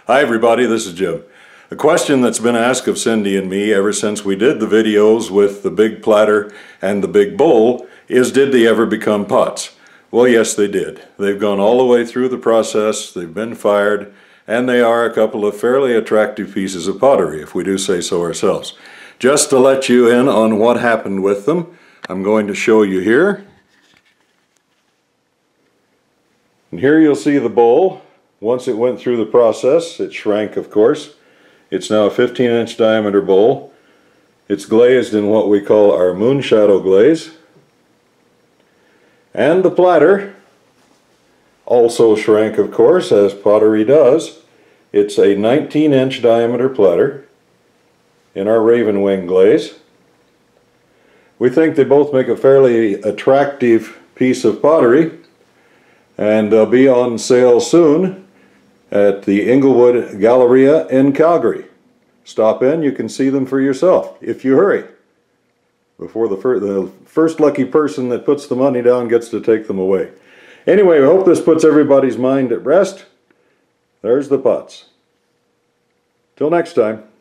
Hi everybody, this is Jim. A question that's been asked of Cindy and me ever since we did the videos with the big platter and the big bowl is, did they ever become pots? Well, yes they did. They've gone all the way through the process, they've been fired, and they are a couple of fairly attractive pieces of pottery, if we do say so ourselves. Just to let you in on what happened with them, I'm going to show you here. And here you'll see the bowl. Once it went through the process, it shrank, of course. It's now a 15-inch diameter bowl. It's glazed in what we call our moonshadow glaze. And the platter also shrank, of course, as pottery does. It's a 19-inch diameter platter in our raven wing glaze. We think they both make a fairly attractive piece of pottery, and they'll be on sale soon at the Inglewood Galleria in Calgary. Stop in, you can see them for yourself, if you hurry, before the first lucky person that puts the money down gets to take them away. Anyway, I hope this puts everybody's mind at rest. There's the pots. Till next time.